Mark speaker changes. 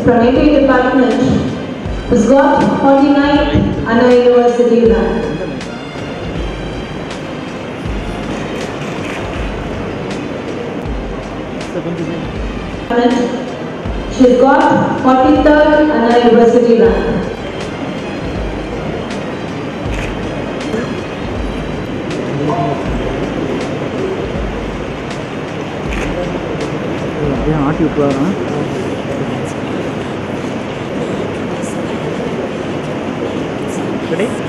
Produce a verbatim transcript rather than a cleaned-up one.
Speaker 1: from A P department who's got forty-ninth Anna University rank. She's got forty-third Anna University rank.
Speaker 2: ஆட்டி விட்டுருவாரான். Ready?